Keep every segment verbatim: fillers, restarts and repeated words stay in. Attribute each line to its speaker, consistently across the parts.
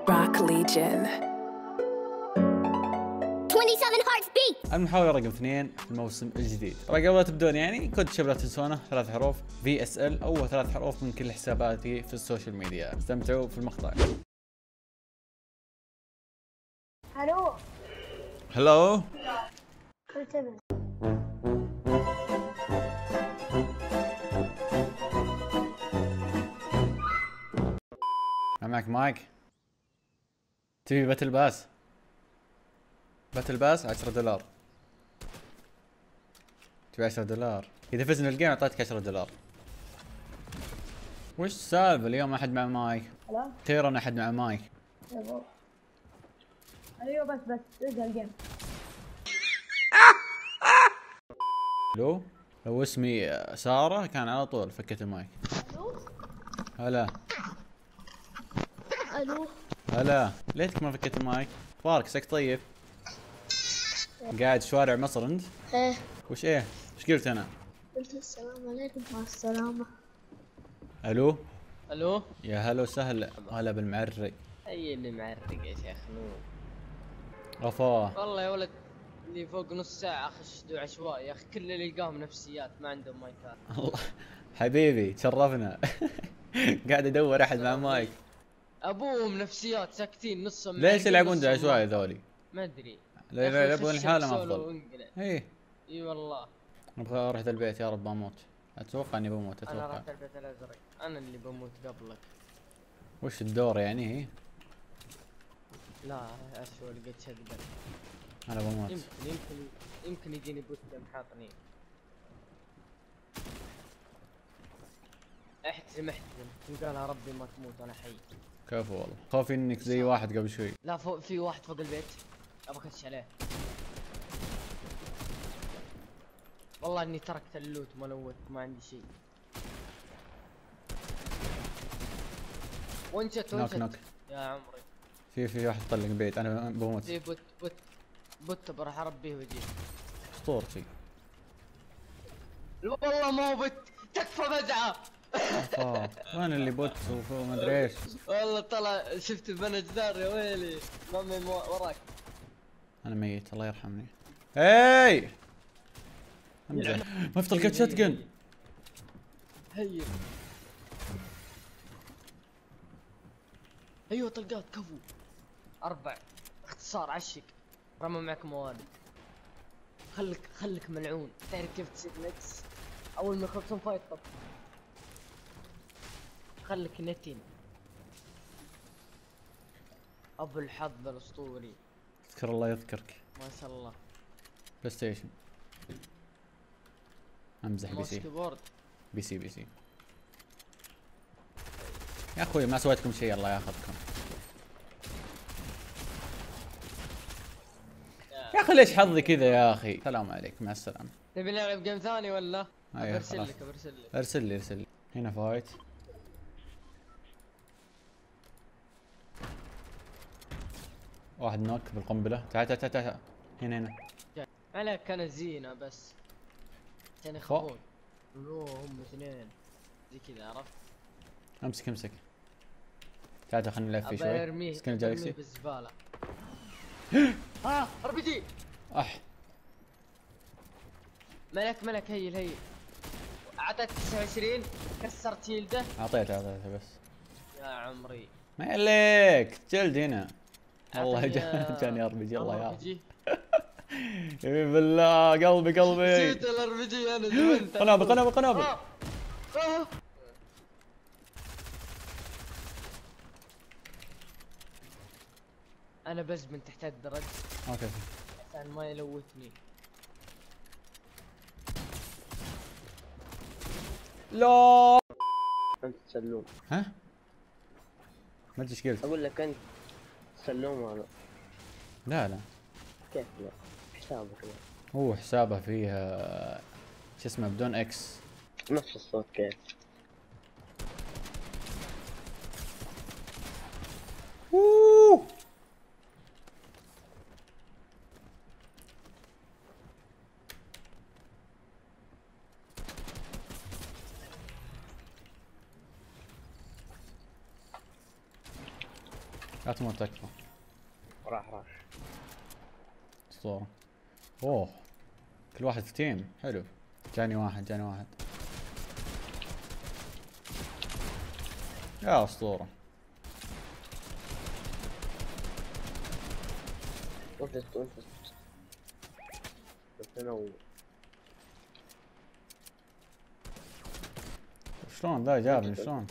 Speaker 1: Rock Legion.
Speaker 2: twenty-seven hearts beat.
Speaker 3: المحاولة رقم اثنين في الموسم الجديد. طبعا قبل لا تبدون يعني كود شباب لا تنسونه ثلاث حروف في اس ال او ثلاث حروف من كل حساباتي في السوشيال ميديا. استمتعوا في المقطع.
Speaker 2: الو.
Speaker 3: هلو.
Speaker 2: انتبه.
Speaker 3: معك مايك. تبي باتل باس؟ باتل باس عشرة دولار. تبي عشرة دولار؟ اذا فزنا الجيم اعطيتك عشرة دولار. وش السالفة اليوم ما حد مع مايك؟
Speaker 2: لا
Speaker 3: اخيرا احد مع مايك.
Speaker 2: ايوه بس بس ارجع الجيم.
Speaker 3: الو. لو اسمي سارة كان على طول فكت المايك.
Speaker 2: الو.
Speaker 3: هلا.
Speaker 2: الو.
Speaker 3: هلا. ليتك ما فكيت المايك؟ اخبارك سك طيب؟ قاعد شوارع مصر انت؟
Speaker 2: ايه.
Speaker 3: وش ايه؟ وش قلت انا؟
Speaker 2: قلت السلام عليكم. مع السلامة.
Speaker 3: الو.
Speaker 4: الو.
Speaker 3: يا هلا وسهلا. هلا بالمعرق.
Speaker 4: اي اللي معرق يا شيخ نور.
Speaker 3: غفاه.
Speaker 4: والله يا ولد اللي فوق نص ساعة اخش دو عشوائي يا اخي، كل اللي يلقاهم نفسيات ما عندهم مايكات.
Speaker 3: الله حبيبي تشرفنا. قاعد ادور احد مع مايك.
Speaker 4: ابوهم نفسيات ساكتين نصهم.
Speaker 3: ليش يلعبون دو عشوائي ذولي؟
Speaker 4: ما ادري.
Speaker 3: لا يلعبون لحالهم افضل. ايه.
Speaker 4: اي والله.
Speaker 3: ابغى اروح ذا البيت يا رب بموت. اتوقع اني بموت اتوقع.
Speaker 4: انا رحت البيت الازرق، انا اللي بموت قبلك.
Speaker 3: وش الدور يعني هي؟
Speaker 4: لا اشوى لقيت شذبل.
Speaker 3: انا بموت.
Speaker 4: يمكن يمكن يمكن يجيني بوت محاطني. احترم احترم قالها ربي ما تموت انا حي.
Speaker 3: كفو والله. خوفي انك زي واحد قبل شوي.
Speaker 4: لا فوق في واحد فوق البيت ابغى ادش عليه. والله اني تركت اللوت ما لوت ما عندي شيء. وانشت
Speaker 3: نوك
Speaker 4: وانشت
Speaker 3: نوك.
Speaker 4: يا عمري.
Speaker 3: في في واحد طلق بيت انا بموت.
Speaker 4: في بوت بوت بوت بروح اربيه واجيه.
Speaker 3: اسطورتي.
Speaker 4: والله ما هو بوت تكفى بزعه.
Speaker 3: اه وين اللي بوت وما ادري ايش.
Speaker 4: والله طلع شفت بنا جدار يا ويلي. مامي مو وراك.
Speaker 3: انا ميت الله يرحمني. هاي امزح. ما في طلقة شتقن.
Speaker 4: هي ايوه طلقات كفو. اربع اختصار عشق. رمى معك مواد. خلك خلك ملعون. تعرف كيف تصير ميكس اول ما يخلصون فايت طب خلك نتين. ابو الحظ الاسطوري.
Speaker 3: اذكر الله يذكرك.
Speaker 4: ما شاء الله.
Speaker 3: بلاي ستيشن. امزح بي
Speaker 4: ماوس
Speaker 3: سي.
Speaker 4: كيبورد.
Speaker 3: بي سي بي سي. يا اخوي ما سويتكم شيء الله ياخذكم. يا اخي ليش حظي كذا يا اخي؟ السلام عليكم مع السلامة.
Speaker 4: تبي نلعب جيم ثاني ولا؟
Speaker 3: أيوة
Speaker 4: ارسل
Speaker 3: خلاص.
Speaker 4: لك ارسل لك.
Speaker 3: ارسل لي ارسل لي. هنا فايت. واحد نوك بالقنبلة. تعال تعال تعال تعال. هنا هنا.
Speaker 4: عليك كانت زينة بس عشان يخافون. اوه هم اثنين زي كذا عرفت؟
Speaker 3: امسك امسك. تعال تعال خلينا نلف فيه
Speaker 4: ابى
Speaker 3: شوي.
Speaker 4: ارميه
Speaker 3: سكن
Speaker 4: ارميه
Speaker 3: جالكسي.
Speaker 4: بالزبالة. ها ار بي جي.
Speaker 3: اح
Speaker 4: ملك ملك هيل هيل. اعطيت تسعة وعشرين كسرت يلده.
Speaker 3: اعطيته اعطيته بس.
Speaker 4: يا عمري
Speaker 3: ما عليك جلد هنا. والله
Speaker 4: أعطني
Speaker 3: جا-
Speaker 4: يا-
Speaker 3: جاني ار بي جي الله
Speaker 4: ار
Speaker 3: يا
Speaker 4: بي جي.
Speaker 3: يمين بالله قلبي قلبي.
Speaker 4: نسيت الار بي جي انا زمنت.
Speaker 3: قنابل قنابل قنابل.
Speaker 4: آه. آه. انا بس من تحت الدرج
Speaker 3: اوكي
Speaker 4: عشان ما يلوثني.
Speaker 3: لا
Speaker 5: انت سلوم.
Speaker 3: ها ما ادري ايش قلت.
Speaker 5: اقول لك انت سلوم هذا.
Speaker 3: لا لا
Speaker 5: كيف لا؟ حسابك لا.
Speaker 3: هو حسابه فيه آه، شو اسمه بدون اكس.
Speaker 5: نفس الصوت كيف؟
Speaker 3: اوه لا تموت تكفى.
Speaker 5: راح راح.
Speaker 3: اسطورة. اوه كل واحد في تيم حلو. جاني واحد جاني واحد. يا اسطورة.
Speaker 5: وانفست وانفست. تنوع.
Speaker 3: شلون ذا جابني شلون؟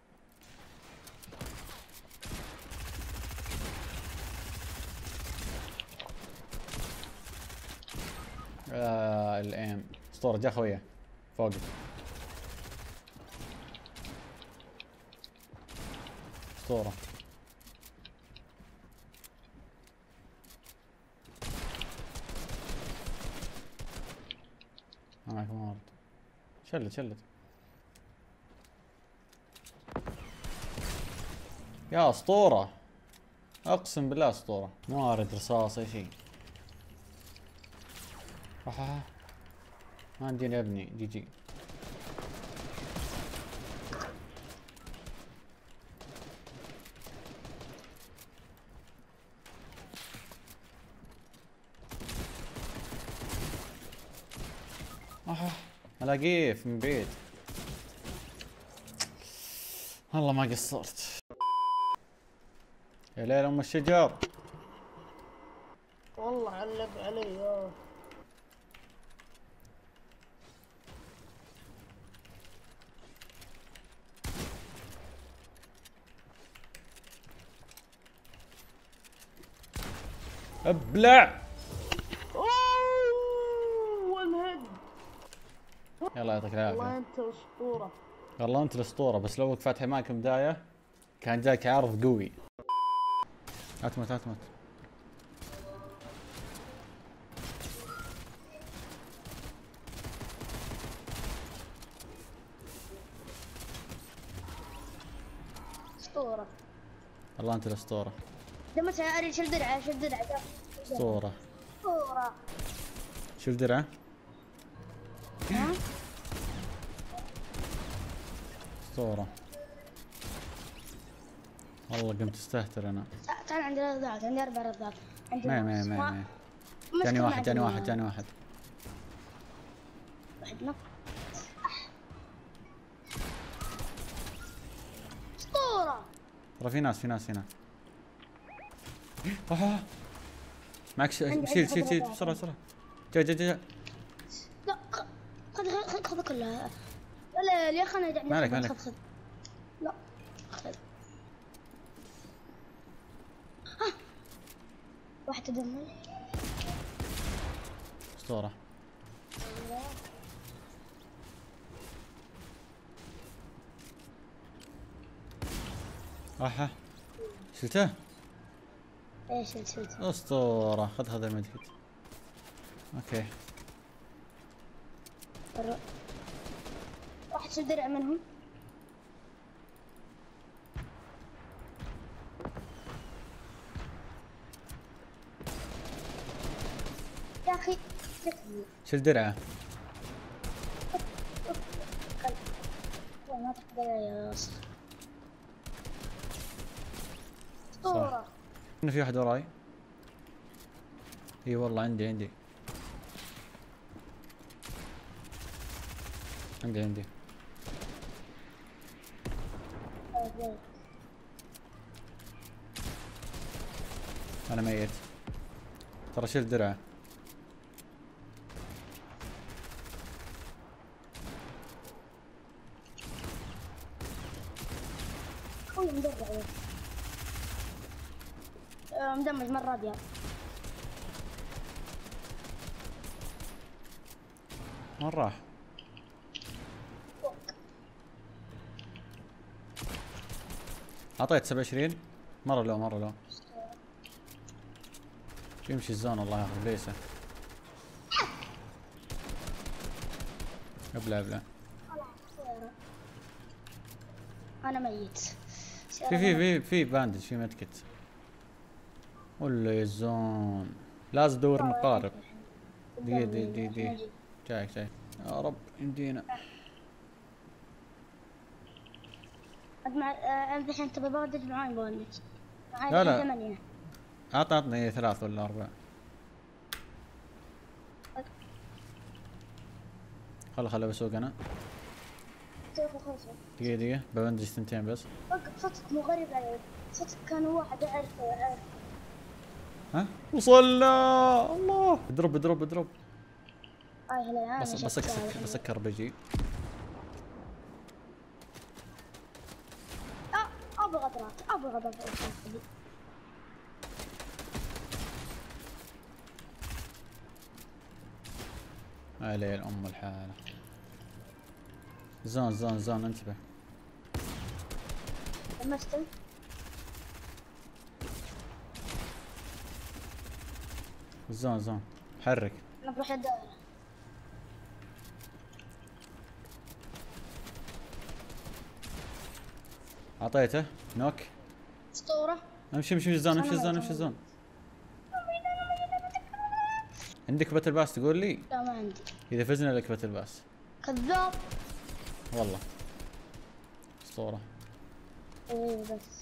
Speaker 3: آه الايم. اسطورة جا خويه فوقي. اسطورة. معك مارد. شلت شلت. يا اسطورة. اقسم بالله اسطورة. موارد رصاص اي شيء. آه. ما عندي ابني جي جي. آه. الاقيه من بعيد. والله ما قصرت. يا ليل ام الشجر.
Speaker 2: والله علق علي يا
Speaker 3: ابلع.
Speaker 2: اوه الهد.
Speaker 3: يلا يعطيك
Speaker 2: والله
Speaker 3: العافية.
Speaker 2: انت اسطورة.
Speaker 3: والله انت الاسطورة، بس لو فاتح معك بداية كان جاك عرض قوي. لا تموت لا تموت.
Speaker 2: اسطورة.
Speaker 3: والله انت الاسطورة.
Speaker 2: دمت اريد شل درعه شل درعه.
Speaker 3: اسطورة.
Speaker 2: اسطورة.
Speaker 3: شو الدرع؟
Speaker 2: ها؟
Speaker 3: اسطورة. والله قمت استهتر انا.
Speaker 2: تعال عندي رضاعات عندي اربع رضاعات. عندي
Speaker 3: ما ما ما ما جاني واحد جاني واحد جاني واحد.
Speaker 2: واحد اسطورة.
Speaker 3: ترى في ناس في ناس هنا. آه. معك ش- شيل شيل شيل بسرعة بسرعة. جا جا جا.
Speaker 2: لا خذ خذ خذ كلها. لا يا اخي انا دعني.
Speaker 3: مالك مالك.
Speaker 2: خذ خذ. لا خذ. ها واحد تدمر.
Speaker 3: اسطورة. اها شلته؟
Speaker 2: ايش شلت شلت.
Speaker 3: اسطورة. خذ خذ المدكت. اوكي.
Speaker 2: واحد شل درع منهم. يا اخي
Speaker 3: شل درعه.
Speaker 2: ما تقدر يا اسطى. اسطورة.
Speaker 3: انه في واحد وراي. اي والله عندي عندي عندي عندي. انا ميت. ترى شيل درعه.
Speaker 2: خوي مدرع يا آه، مدمج مرة ابيض.
Speaker 3: وين راح؟ اعطيت سبعة وعشرين. مرة لو مرة لو يمشي الزون. الله ياخذ ليسه. ابلع ابلع.
Speaker 2: انا ميت.
Speaker 3: في في في في باندج في متكت. ولا الزون لازم ادور مقارب. دقيقة دقيقة دقيقة دقيقة. جايك جايك. يا رب يمدينا.
Speaker 2: أجمع الحين تبى باندج معاي باندج.
Speaker 3: لا لا.
Speaker 2: ثمانية.
Speaker 3: عط عطني ثلاث ولا اربع. خلا خلا بسوق انا. دقيقة دقيقة ببندج ثنتين بس.
Speaker 2: صوتك مو غريب علي، صوتك كان واحد اعرفه اعرفه.
Speaker 3: ها؟ وصلنا الله. اضرب اضرب اضرب.
Speaker 2: اي هلا
Speaker 3: بس بسكر بسكر بجي.
Speaker 2: ابغى غدرات ابغى غدرات.
Speaker 3: علي الام الحالة. زون زون زون انتبه.
Speaker 2: لمستم.
Speaker 3: زون زون حرك.
Speaker 2: انا بروح الدائرة.
Speaker 3: اعطيته نوك.
Speaker 2: اسطورة.
Speaker 3: امشي امشي الزون امشي الزون امشي الزون. عندك باتل باس تقول لي؟
Speaker 2: لا ما عندي.
Speaker 3: اذا فزنا لك باتل باس.
Speaker 2: كذاب.
Speaker 3: والله. اسطورة.
Speaker 2: ايه بس.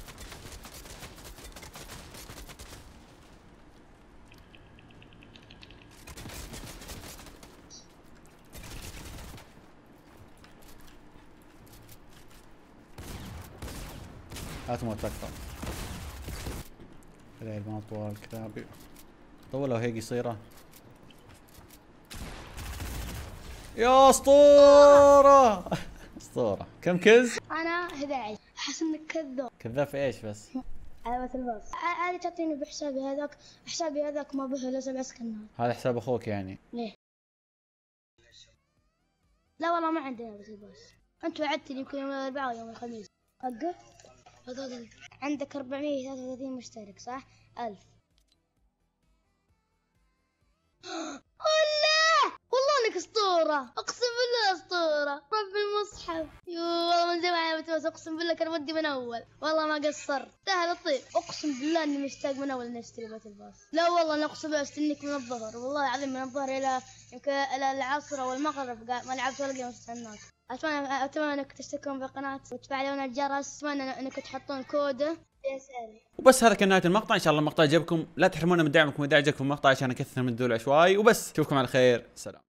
Speaker 3: لا تموت تكفى. العيب ما طوال كتابي. طولوا هيك قصيرة. يا اسطورة. اسطورة. كم كز؟
Speaker 2: انا احد عشر. احس انك كذاب.
Speaker 3: كذاب في ايش بس؟
Speaker 2: على مثل الباص. هذه تعطيني بحسابي هذاك، حسابي هذاك ما به الا سبع سكنات.
Speaker 3: هذا حساب اخوك يعني؟
Speaker 2: ليه؟ لا والله ما عندنا بس الباص. انت وعدتني يمكن يوم الاربعاء ويوم الخميس. حقه؟ عندك أربعمية وثلاثة وثلاثين مشترك صح؟ ألف. الله والله انك اسطورة، اقسم بالله اسطورة، رب المصحف. يو والله من زمان بتوس، اقسم بالله كان ودي من اول، والله ما قصرت، سهل الطيب، اقسم بالله اني مشتاق من اول اني اشتري باتل باس. لا والله انا اقسم بالله استنيك من الظهر، والله العظيم من الظهر الى يمكن الى العصر او المغرب ما لعبت ولا جيم استناك. اتمنى اتمنى انك تشتركون بالقناة وتفعلون الجرس، اتمنى انك تحطون كوده يسأل.
Speaker 3: وبس هذا كان نهاية المقطع. ان شاء الله المقطع عجبكم، لا تحرمونا من دعمكم اذا عجبكم المقطع عشان اكثر من ذول عشواي. وبس اشوفكم على خير، سلام.